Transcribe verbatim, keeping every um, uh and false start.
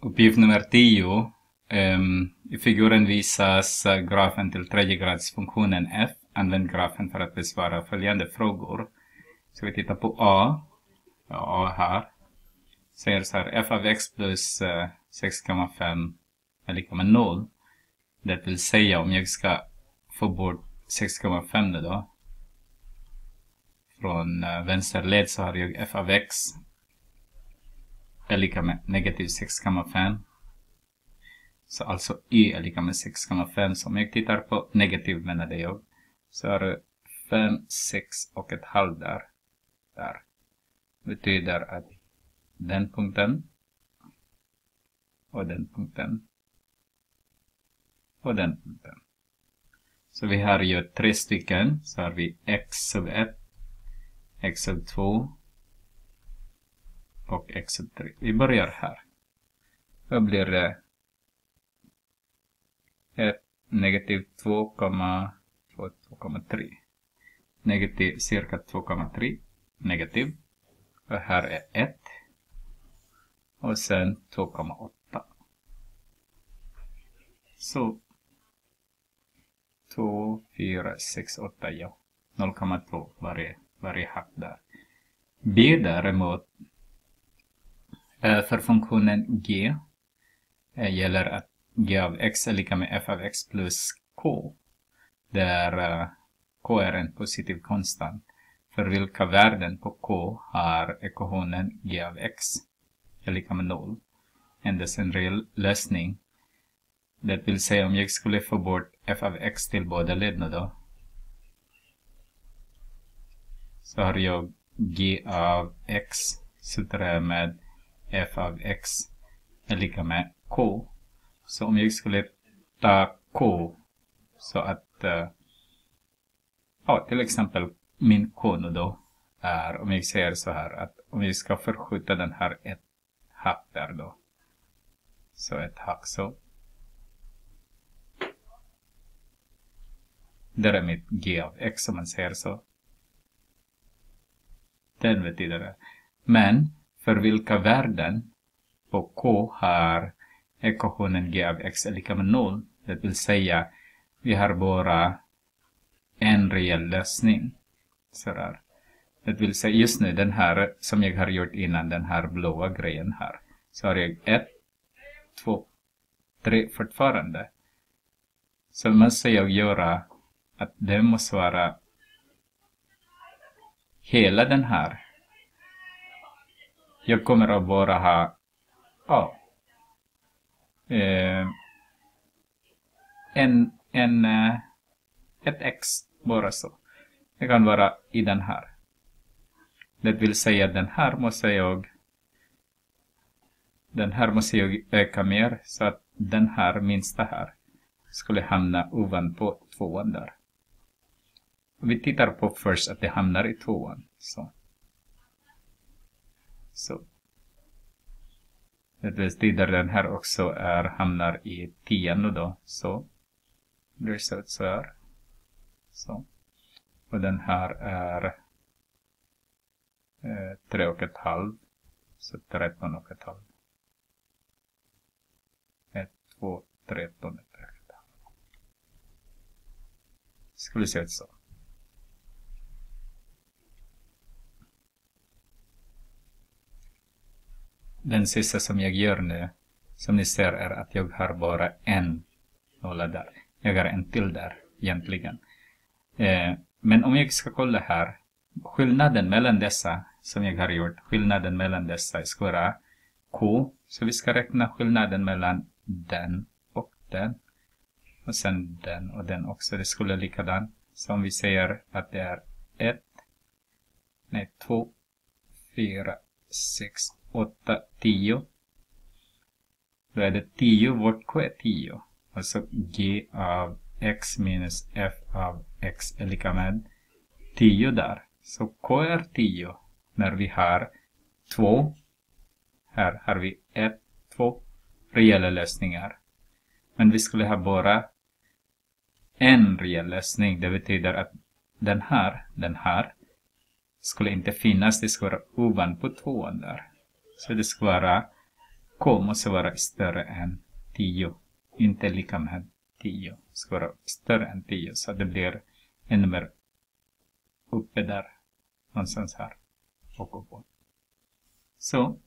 Uppgift nummer tio. Um, I figuren visas uh, grafen till tredjegradsfunktionen f. Använd grafen för att besvara följande frågor. Så vi tittar på A. Ja, A här. Säger så här, f av x plus uh, sex komma fem är lika med noll. Det vill säga om jag ska få bort sex komma fem då. Från uh, vänster led så har jag f av x är lika med negativ sex komma fem. Så alltså y är lika med sex komma fem. Så om jag tittar på negativ menade jag. Så är det fem, sex och ett halv där. Där. Betyder att den punkten. Och den punkten. Och den punkten. Så vi har ju tre stycken. Så har vi x sub ett. X sub två. Och x sub tre. Vi börjar här. Då blir det ett negativ två komma tre. Negativ cirka två komma tre. Negativ. Och här är ett. Och sen två komma åtta. Så två, fyra, sex, åtta, ja. noll komma två varje, varje hack där. B däremot. För funktionen g gäller att g av x är lika med f av x plus k. Där k är en positiv konstant. För vilka värden på k har ekvationen g av x är lika med noll. Endast en reell lösning. Det vill säga om jag skulle få bort f av x till båda leden då. Så har jag g av x subtraherar med f av x är lika med k. Så om jag skulle ta k så att uh, ja, till exempel min k nu då är, om jag säger så här, att om vi ska förskjuta den här ett hack där då. Så ett hack så. Där är mitt g av x om man säger så. Den betyder det. Men för vilka värden på k har ekvationen g av x är lika med noll. Det vill säga vi har bara en reell lösning. Så där. Det vill säga just nu den här som jag har gjort innan den här blåa grejen här. Så har jag ett, två, tre fortfarande. Så måste jag göra att det måste vara hela den här. Jag kommer att bara ha ja, eh, en, en, eh, ett x bara så. Det kan vara i den här. Det vill säga den här måste jag den här måste jag öka mer så att den här minsta här skulle hamna ovanpå tvåan där. Vi tittar på först att det hamnar i tvåan. Så. Så. Det betyder den här också är, hamnar i tian då. Så. Det blir så, så här. Så. Och den här är eh, tre och ett halv. Så tretton och ett halv. ett, två, tretton och ett halv. Skulle se ut så. Den sista som jag gör nu, som ni ser, är att jag har bara en nolla där. Jag har en till där egentligen. Eh, men om jag ska kolla här, skillnaden mellan dessa som jag har gjort, skillnaden mellan dessa ska vara k. Så vi ska räkna skillnaden mellan den och den. Och sen den och den också. Det skulle likadant. Så om vi säger att det är ett, nej två, fyra, sex, åtta, tio. Då är det tio, vårt k är tio. Alltså g av x minus f av x är lika med tio där. Så k är tio. När vi har två. Här har vi ett, två reella lösningar. Men vi skulle ha bara en reell lösning. Det betyder att den här, den här skulle inte finnas. Det skulle vara ovanpå tvåan där. Så det ska vara K måste vara större än tio. Inte lika med tio. Det ska vara större än tio. Så det blir en nummer uppe där. Någonstans här. Och uppåt. Så